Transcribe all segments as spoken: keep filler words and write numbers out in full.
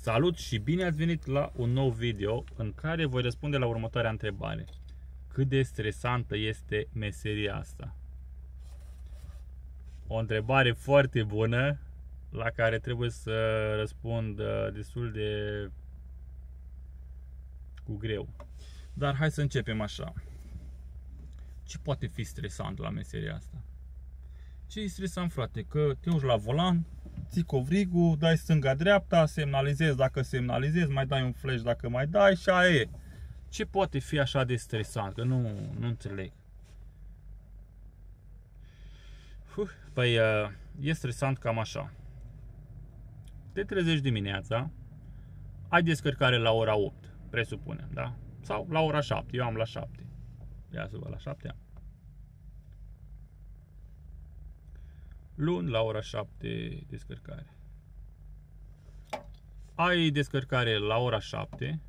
Salut și bine ați venit la un nou video în care voi răspunde la următoarea întrebare. Cât de stresantă este meseria asta? O întrebare foarte bună la care trebuie să răspund destul de cu greu. Dar hai să începem așa. Ce poate fi stresant la meseria asta? Ce e stresant, frate? Că te urci la volan, ții covrigul, dai stânga-dreapta, semnalizezi dacă semnalizezi, mai dai un flash dacă mai dai și aia e. Ce poate fi așa de stresant? Că nu, nu înțeleg. Uf, păi e stresant cam așa. Te trezești dimineața, ai descărcare la ora opt, presupunem, da? Sau la ora șapte, eu am la șapte. Ia să văd, la șapte am. Luni la ora șapte descărcare. Ai descărcare la ora șapte.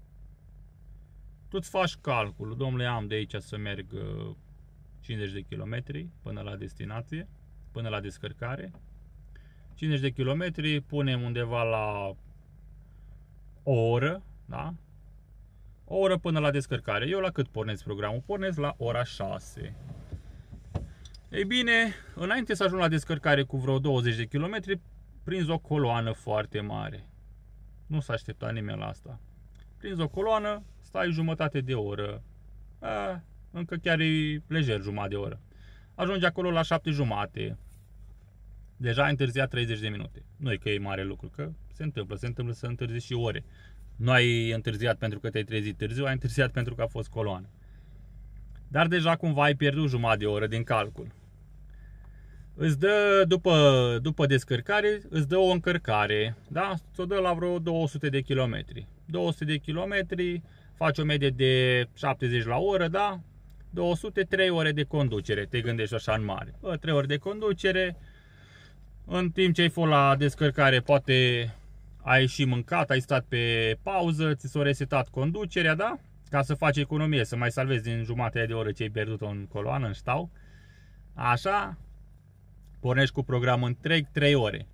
Tu îți faci calculul, domnule, am de aici să merg cincizeci de kilometri până la destinație, până la descărcare. cincizeci de kilometri, punem undeva la o oră, da? O oră până la descărcare. Eu la cât pornesc programul? Pornesc la ora șase. Ei bine, înainte să ajung la descărcare cu vreo douăzeci de kilometri, prinzi o coloană foarte mare. Nu s-a așteptat nimeni la asta. Prinzi o coloană, stai jumătate de oră. A, încă chiar e lejer jumătate de oră. Ajungi acolo la șapte jumate. Deja ai întârziat treizeci de minute. Nu e că e mare lucru, că se întâmplă. Se întâmplă să întârzi și ore. Nu ai întârziat pentru că te-ai trezit târziu, ai întârziat pentru că a fost coloană. Dar deja cumva ai pierdut jumătate de oră din calcul. Îți dă, după, după descărcare, îți dă o încărcare, da? Ți-o dă la vreo două sute de kilometri. două sute de kilometri, faci o medie de șaptezeci la oră, da? două sute, trei ore de conducere, te gândești așa în mare. Bă, trei ore de conducere, în timp ce ai fost la descărcare, poate ai și mâncat, ai stat pe pauză, ți s-a resetat conducerea, da? Ca să faci economie, să mai salvezi din jumătate de oră ce ai pierdut-o în coloană, în ștau. Așa, pornești cu programul întreg trei ore.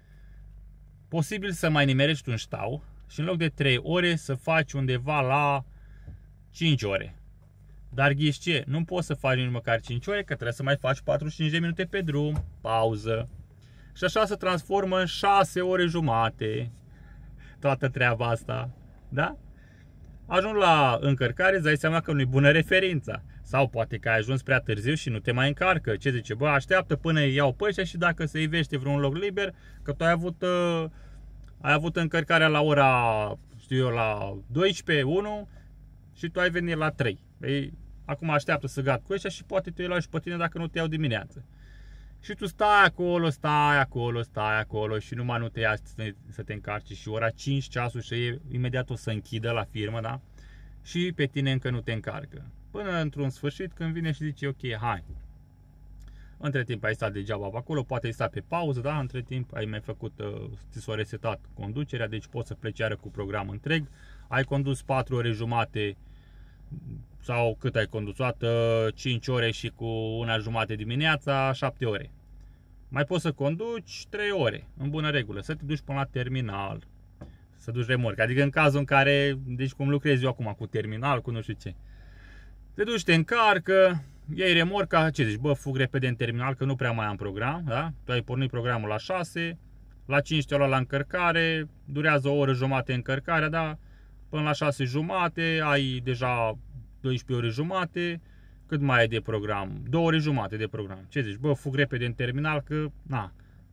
Posibil să mai nimerești un ștau și în loc de trei ore să faci undeva la cinci ore. Dar ghiși ce? Nu poți să faci nici măcar cinci ore, că trebuie să mai faci patruzeci și cinci de minute pe drum, pauză. Și așa se transformă în șase ore jumate toată treaba asta, da? Ajung la încărcare, îți dai seama că nu-i bună referința. Sau poate că ai ajuns prea târziu și nu te mai încarcă. Ce zice? Bă, așteaptă până îi iau pe ăștia și dacă se ivește vreun loc liber, că tu ai avut, uh, ai avut încărcarea la ora, știu eu, la douăsprezece, unu și tu ai venit la trei. Ei, acum așteaptă să gat cu ăștia și poate tu îi luai și pe tine dacă nu te iau dimineață. Și tu stai acolo, stai acolo, stai acolo și numai nu te ia să te încarci și ora cinci ceasul și e, imediat o să închidă la firmă, da? Și pe tine încă nu te încarcă. Până într-un sfârșit când vine și zice ok, hai. Între timp ai stat degeaba pe acolo, poate ai stat pe pauză, da? Între timp ai mai făcut, uh, ți s-a resetat conducerea, deci poți să pleci iară cu program întreg. Ai condus patru ore jumate sau cât ai condus, toată cinci ore și cu una jumate dimineața, șapte ore. Mai poți să conduci trei ore, în bună regulă, să te duci până la terminal, să duci remorca, adică în cazul în care, deci cum lucrez eu acum cu terminal, cu nu știu ce. Te duci, te încarcă, iei remorca, ce zici, bă, fug repede în terminal că nu prea mai am program, da? Tu ai pornit programul la șase, la cinci te-o luat la încărcare, durează o oră jumate încărcarea, da? Până la șase jumate, ai deja doisprezece ore jumate, cât mai ai de program? două ore jumate de program. Ce zici? Bă, fug repede în terminal că, na,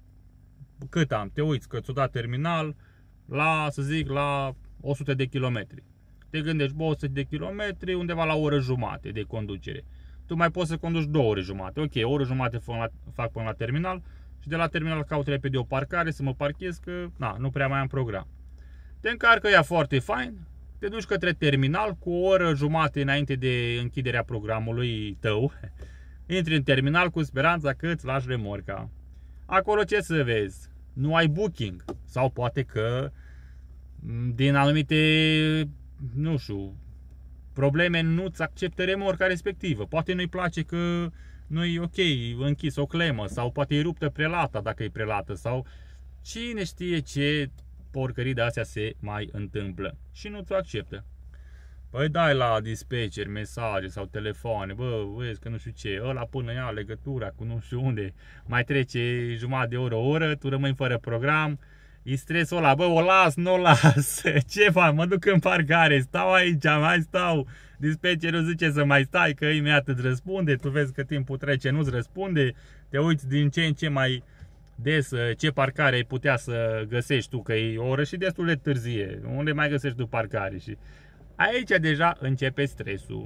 cât am? Te uiți că ți-o dat terminal la, să zic, la o sută de kilometri. Te gândești, bă, o sută de kilometri, undeva la o oră jumate de conducere. Tu mai poți să conduci două ore jumate. Ok, o oră jumate fac până la terminal și de la terminal caut repede o parcare să mă parchez că, na, nu prea mai am program. Te încarcă ea foarte fain. Te duci către terminal cu o oră jumate înainte de închiderea programului tău. Intri în terminal cu speranța că îți lași remorca. Acolo ce să vezi? Nu ai booking. Sau poate că din anumite, nu știu, probleme nu-ți acceptă remorca respectivă. Poate nu-i place că nu-i ok, închis o clemă. Sau poate e ruptă prelata dacă e prelată. Sau cine știe ce porcării de astea se mai întâmplă și nu ți-o acceptă. Păi dai la dispatcher mesaje sau telefoane, bă, vezi că nu știu ce, ăla până ia legătura cu nu știu unde, mai trece jumătate de oră, o oră, tu rămâi fără program, e stresul ăla, bă, o las, nu o las, ce fac, mă duc în parcare, stau aici, mai stau, dispatcherul zice să mai stai, că imediat îți răspunde, tu vezi că timpul trece, nu-ți răspunde, te uiți din ce în ce mai des ce parcare ai putea să găsești tu, că e o oră și destul de târzie, unde mai găsești tu parcare și... Aici deja începe stresul.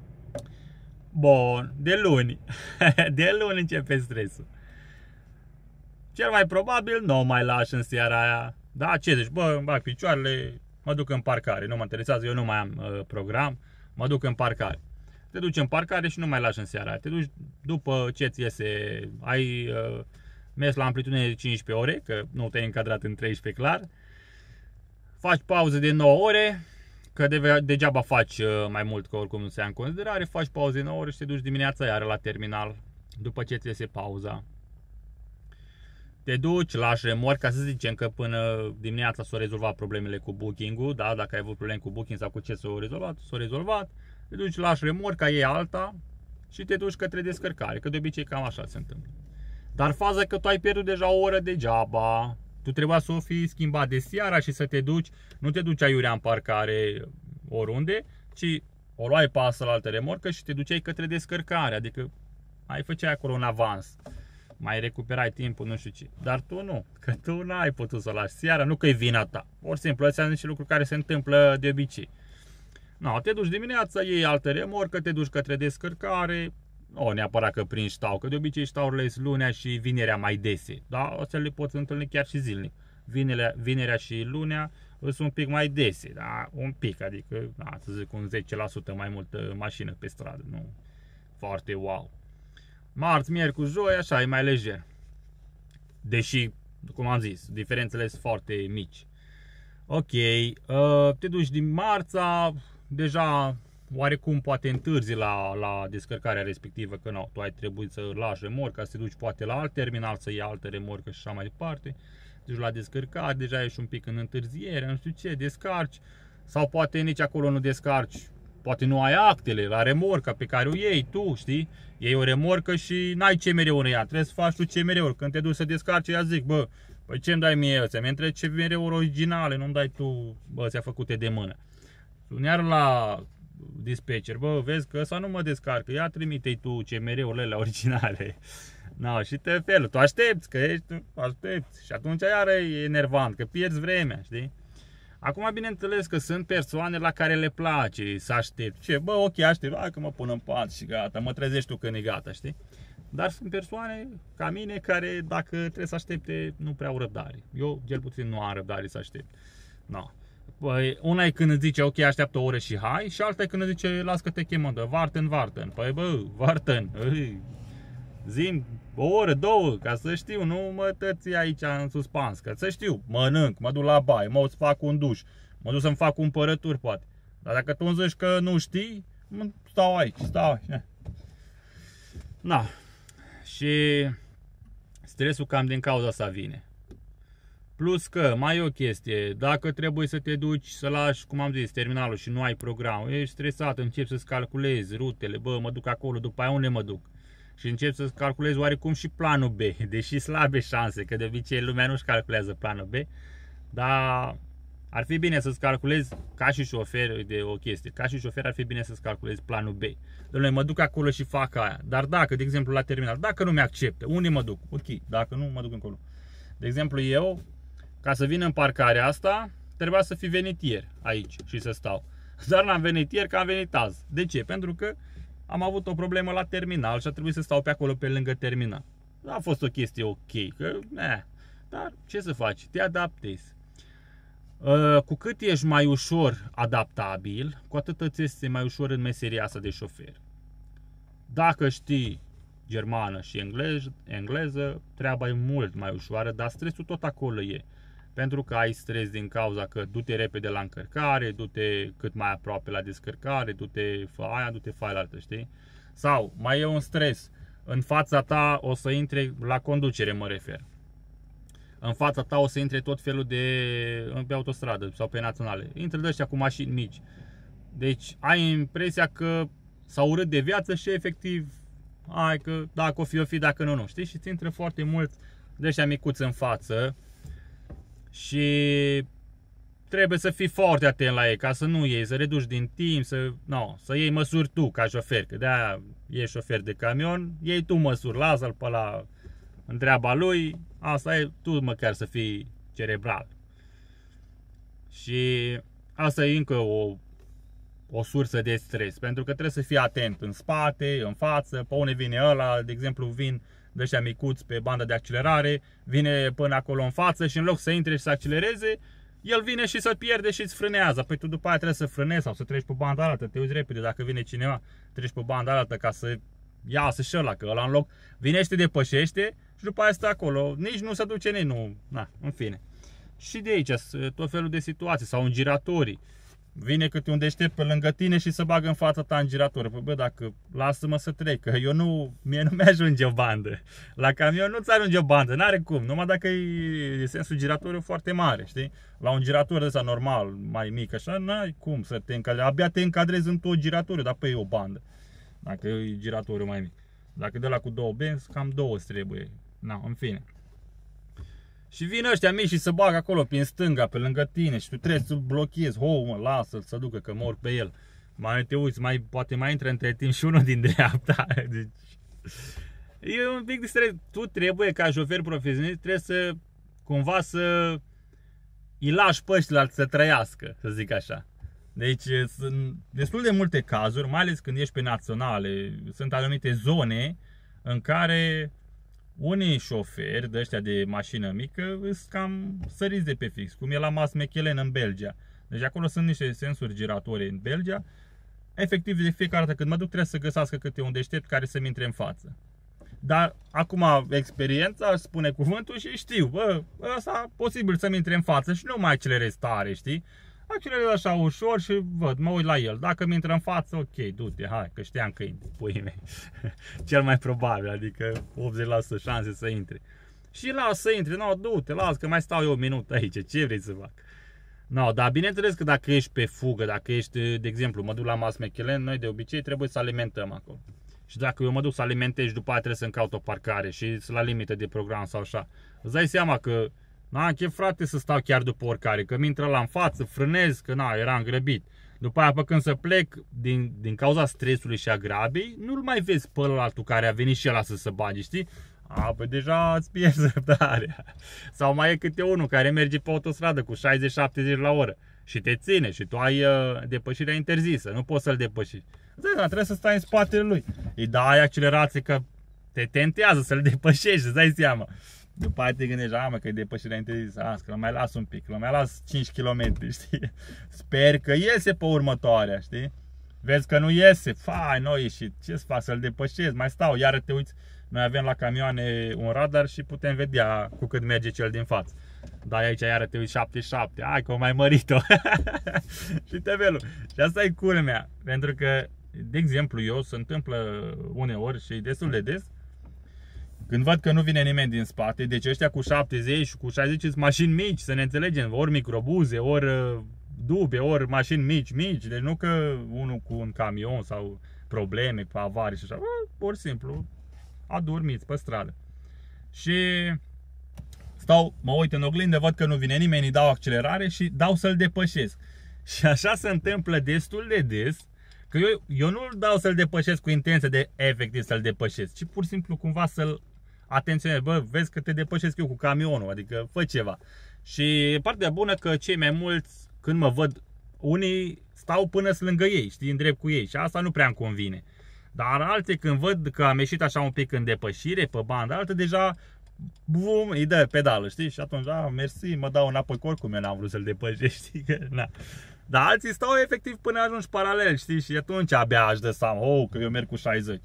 Bun, de luni. De luni începe stresul. Cel mai probabil nu o mai lași în seara aia. Da, ce zici? Bă, îmi bag picioarele, mă duc în parcare. Nu mă interesează, eu nu mai am uh, program. Mă duc în parcare. Te duci în parcare și nu mai lași în seara aia. Te duci după ce ți iese, ai uh, mers la amplitudine de cincisprezece ore, că nu te-ai încadrat în treisprezece clar. Faci pauză de nouă ore. Că de, degeaba faci mai mult, că oricum nu se ia în considerare, faci pauze nouă ore și te duci dimineața iară la terminal, după ce ți iese pauza. Te duci, lași remorca, să zicem că până dimineața s-au rezolvat problemele cu booking-ul, da? Dacă ai avut probleme cu booking sau cu ce s-au rezolvat, s-au rezolvat. Te duci, lași remorca, iei alta și te duci către descărcare, că de obicei cam așa se întâmplă. Dar faza că tu ai pierdut deja o oră degeaba. Tu trebuia să o fi schimbat de seara și să te duci, nu te duceai iurea în parcare oriunde, ci o luai pe altă remorcă și te duceai către descărcare, adică mai făceai acolo un avans, mai recuperai timpul, nu știu ce. Dar tu nu, că tu n-ai putut să o lași seara, nu că e vina ta. Ori simplu, astea sunt niște lucruri care se întâmplă de obicei. No, te duci dimineața, iei altă remorcă, te duci către descărcare. O, neapărat că prin ștau, că de obicei ștaurile sunt lunea și vinerea mai dese. Da? Astea le poți întâlni chiar și zilnic. Vinerea, vinerea și lunea sunt un pic mai dese, da? Un pic, adică, da, să zic, un zece la sută mai multă mașină pe stradă, nu foarte wow. Marți, miercuri, joi, așa, e mai lejer. Deși, cum am zis, diferențele sunt foarte mici. Ok, uh, te duci din marța, deja... Oarecum poate întârzi la, la descărcarea respectivă, că nu, tu ai trebuit să lași remorca, să te duci poate la alt terminal, să iei altă remorcă și așa mai departe. Deci la descărcare deja ești un pic în întârziere, nu știu ce, descarci. Sau poate nici acolo nu descarci, poate nu ai actele la remorca pe care o iei tu, știi? Iei o remorcă și n-ai C M R-uri în ea, trebuie să faci tu C M R-uri. Când te duci să descarci, ea zic, bă, păi ce-mi dai mie ăția? Mi-mi trebuie C M R-uri originale, nu-mi dai tu ăția făcute de mână. Iar la dispatcher, bă, vezi că ăsta nu mă descarcă, ia trimite-i tu C M R-urile alea originale. No, și te felul, tu aștepți, că ești, aștepți. Și atunci iară e enervant, că pierzi vremea, știi? Acum, bineînțeles că sunt persoane la care le place să aștept. Ce, bă, ok, aștept, hai că mă pun în pat și gata, mă trezești tu când e gata, știi? Dar sunt persoane ca mine care, dacă trebuie să aștepte, nu prea au răbdare. Eu, cel puțin, nu am răbdare să aștept. No. Păi, una e când îți zice, ok, așteaptă o oră și hai, și alta e când îți zice, las că te chemă, dă, varten, varten. Păi, bă, varten, zi-mi o oră, două, ca să știu, nu mă tăți aici în suspans, ca să știu, mănânc, mă duc la baie, mă duc să fac un duș, mă duc să-mi fac cumpărături, poate. Dar dacă tu îmi zici că nu știi, stau aici, stau aici. Na, și stresul cam din cauza asta vine. Plus că, mai e o chestie, dacă trebuie să te duci să lași, cum am zis, terminalul și nu ai program, ești stresat, începi să-ți calculezi rutele, bă, mă duc acolo, după aia unde mă duc? Și începi să-ți calculezi oarecum și planul B, deși slabe șanse, că de obicei lumea nu-și calculează planul B, dar ar fi bine să-ți calculezi, ca și șofer, de o chestie, ca și șofer ar fi bine să-ți calculezi planul B. Dom'le, mă duc acolo și fac aia, dar dacă, de exemplu, la terminal, dacă nu mi-acceptă, unde mă duc? Ok, dacă nu, mă duc încolo. De exemplu, eu, ca să vin în parcarea asta, trebuia să fi venit ieri aici și să stau. Dar n-am venit ieri, că am venit azi. De ce? Pentru că am avut o problemă la terminal și a trebuit să stau pe acolo pe lângă terminal. A fost o chestie ok, că, eh, dar ce să faci? Te adaptezi. Uh, cu cât ești mai ușor adaptabil, cu atât îți este mai ușor în meseria asta de șofer. Dacă știi germană și engleză, engleză, treaba e mult mai ușoară, dar stresul tot acolo e. Pentru că ai stres din cauza că du-te repede la încărcare, du-te cât mai aproape la descărcare, du-te fă aia, du-te fă aia altă, știi? Sau mai e un stres, în fața ta o să intre la conducere, mă refer. în fața ta o să intre tot felul de pe autostradă sau pe naționale. Intră de ăștia cu mașini mici. Deci ai impresia că s-au urât de viață și efectiv, hai că dacă o fi, o fi, dacă nu, nu. Știi? Și ți intră foarte mult de ăștia micuți în față și trebuie să fii foarte atent la ei, ca să nu iei, să reduci din timp, să, no, să iei măsuri tu ca șofer, că de-aia ești șofer de camion, iei tu măsuri, lasă-l pe la întreaba lui, asta e, tu măcar să fii cerebral. Și asta e încă o, o sursă de stres, pentru că trebuie să fii atent în spate, în față, pe unde vine ăla, de exemplu vin de ăștia micuți pe bandă de accelerare, vine până acolo în față și în loc să intre și să accelereze, el vine și să pierde și îți frânează. Păi tu după aia trebuie să frânezi sau să treci pe banda altă, te uiți repede dacă vine cineva, treci pe banda altă ca să iasă și ăla, că ăla în loc vine și te depășește și după aia stă acolo, nici nu se duce, nici nu, na, în fine. Și de aici tot felul de situații, sau în giratorii. Vine câte un deștept pe lângă tine și se bagă în fața ta în girator. Păi bă, dacă lasă-mă să trec, că eu nu, mie nu mi-ajunge o bandă. La camion nu-ți ajunge o bandă, n-are cum, numai dacă e sensul giratoriu foarte mare, știi? La un girator ăsta normal, mai mic așa, n-ai cum să te încadrezi, abia te încadrezi în tot giratoriu, dar pe e o bandă. Dacă e giratoriu mai mic. Dacă de la cu două benzi, cam două îți trebuie. Na, în fine. Și vin ăștia mici și se bagă acolo prin stânga, pe lângă tine și tu trebuie să-l blochezi. Ho, mă, lasă-l să ducă, că mor pe el. Mai te uiți, mai, poate mai intră între timp și unul din dreapta. Deci, e un pic de stres. Tu trebuie, ca șofer profesionist, trebuie să, cumva să îi lași pe ăștia să trăiască, să zic așa. Deci sunt destul de multe cazuri, mai ales când ești pe naționale. Sunt anumite zone în care unii șoferi de ăștia de mașină mică sunt cam săriți de pe fix, cum e la Mas Mechelen în Belgia. Deci acolo sunt niște sensuri giratorii în Belgia. Efectiv, de fiecare dată când mă duc trebuie să găsească câte un deștept care să-mi intre în față. Dar acum experiența își spune cuvântul și știu, bă, ăsta posibil să-mi intre în față și nu mai accelerez tare, știi? Accelerez așa ușor și văd, mă uit la el. Dacă mi intră în față, ok, du-te, hai, că știam că intre, puii mei. Cel mai probabil, adică optzeci la sută șanse să intre. Și las să intre, no, du-te, las că mai stau eu un minut aici, ce vrei să fac? No, dar bineînțeles că dacă ești pe fugă, dacă ești, de exemplu, mă duc la Mas Mechelen, noi de obicei trebuie să alimentăm acolo. Și dacă eu mă duc să alimentez și după aia trebuie să-mi caut o parcare și sunt la limită de program sau așa, îți dai seama că na, chef frate să stau chiar după oricare, că mi intră la în față, frânez, că na, eram grăbit. După aia, pe când să plec, din, din cauza stresului și a grabei, nu-l mai vezi pe ălaltul care a venit și ăla să se bage, știi? A, păi deja îți pierzi răbdarea. Sau mai e câte unul care merge pe autostradă cu șaizeci șaptezeci la oră și te ține și tu ai uh, depășirea interzisă, nu poți să-l depășești. Da, trebuie să stai în spatele lui. Îi dai accelerație că te tentează să-l depășești, îți dai seama. După aia te gândești, a, mă, că e depășirea interzisă, a, că mai las un pic, că mai las cinci kilometri, știi? Sper că iese pe următoarea, știi? Vezi că nu iese, fai, nu ieșit, ce-ți fac, să-l depășesc, mai stau, iară te uiți, noi avem la camioane un radar și putem vedea cu cât merge cel din față. Dar aici iară te uiți șaptezeci și șapte, hai că o mai mărit-o. Și tevelul. Și asta e culmea, pentru că, de exemplu, eu se întâmplă uneori și destul de des, când văd că nu vine nimeni din spate, deci ăștia cu șaptezeci și cu șaizeci sunt mașini mici, să ne înțelegem, ori microbuze, ori dube, ori mașini mici, mici, deci nu că unul cu un camion sau probleme, cu avarii și așa, pur și simplu adormiți pe stradă. Și stau, mă uit în oglindă, văd că nu vine nimeni, îi dau accelerare și dau să-l depășesc. Și așa se întâmplă destul de des, că eu, eu nu-l dau să-l depășesc cu intenție de efectiv să-l depășesc, ci pur și simplu cumva să-l atenționez. Bă, vezi că te depășesc eu cu camionul, adică fă ceva. Și partea bună că cei mai mulți, când mă văd, unii stau până lângă ei, știi, în drept cu ei și asta nu prea îmi convine. Dar alții când văd că am ieșit așa un pic în depășire pe bandă altă, deja bum, îi dă pedală, știi? Și atunci, da, mersi, mă dau înapoi, că oricum eu n-am vrut să-l depășesc, știi? Că, na. Dar alții stau efectiv până ajungi paralel, știi? Și atunci abia aș dă seama, oh, că eu merg cu șaizeci.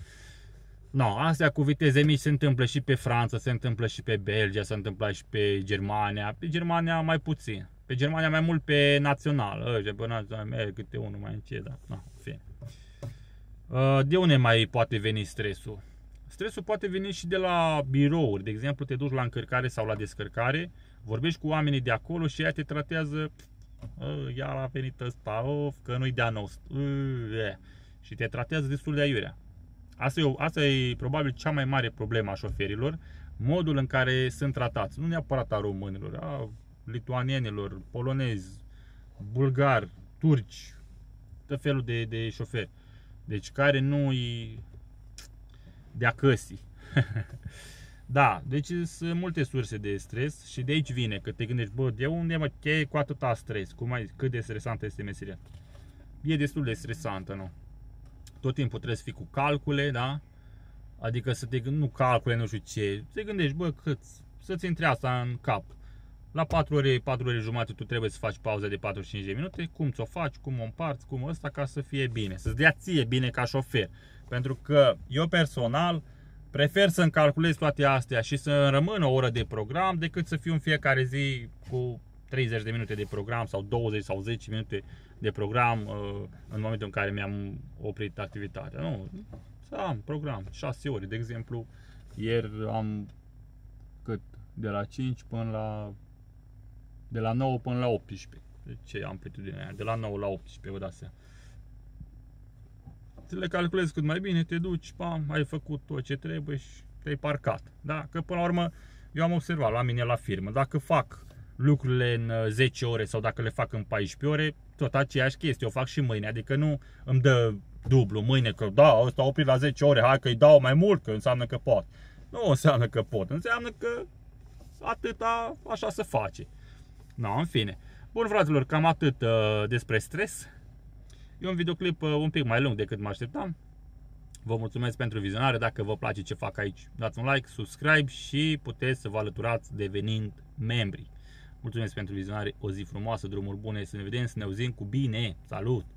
No, astea cu viteze mici se întâmplă și pe Franța, se întâmplă și pe Belgia, se întâmplă și pe Germania. Pe Germania mai puțin. Pe Germania mai mult pe național. Ăștia pe național merg câte unul mai încet, dar no, fie. De unde mai poate veni stresul? Stresul poate veni și de la birouri. De exemplu, te duci la încărcare sau la descărcare, vorbești cu oamenii de acolo și ea te tratează, ia a venit ăsta, of, că nu-i de-a nostru, și te tratează destul de aiurea. Asta e, asta e probabil cea mai mare problemă a șoferilor, modul în care sunt tratați. Nu neapărat a românilor, a lituanienilor, polonezi, bulgari, turci, tot felul de, de șoferi. Deci care nu-i de acăsii. Da, deci sunt multe surse de stres și de aici vine că te gândești, bă, de unde mă chei cu atâta stres? Cum ai, cât de stresantă este meseria? E destul de stresantă, nu? Tot timpul trebuie să fii cu calcule, da? Adică să te gândești, nu calcule, nu știu ce, te gândești, bă, cât, să-ți intre asta în cap. La patru ore, patru ore jumate tu trebuie să faci pauza de patruzeci și cinci de minute, cum ți-o faci, cum o împarți, cum ăsta, ca să fie bine, să-ți dea ție bine ca șofer. Pentru că eu personal prefer să-mi calculez toate astea și să rămân o oră de program decât să fiu în fiecare zi cu treizeci de minute de program sau douăzeci sau zece minute de program în momentul în care mi-am oprit activitatea. Nu, să am program, șase ore. De exemplu, ieri am cât? De la cinci până la de la nouă până la optsprezece. De ce amplitudinea aia? De la nouă la optsprezece, vă dați seama. Să le calculezi cât mai bine, te duci, pam, ai făcut tot ce trebuie și te-ai parcat. Da? Că până la urmă, eu am observat la mine la firmă, dacă fac lucrurile în zece ore sau dacă le fac în paisprezece ore, tot aceeași chestie, o fac și mâine, adică nu îmi dă dublu mâine că da, ăsta a oprit la zece ore, hai că îi dau mai mult, că înseamnă că pot. Nu înseamnă că pot, înseamnă că atâta așa se face. No, în fine. Bun, fraților, cam atât uh, despre stres. E un videoclip uh, un pic mai lung decât mă așteptam. Vă mulțumesc pentru vizionare. Dacă vă place ce fac aici, dați un like, subscribe și puteți să vă alăturați devenind membri. Mulțumesc pentru vizionare, o zi frumoasă, drumuri bune, să ne vedem, să ne auzim cu bine. Salut!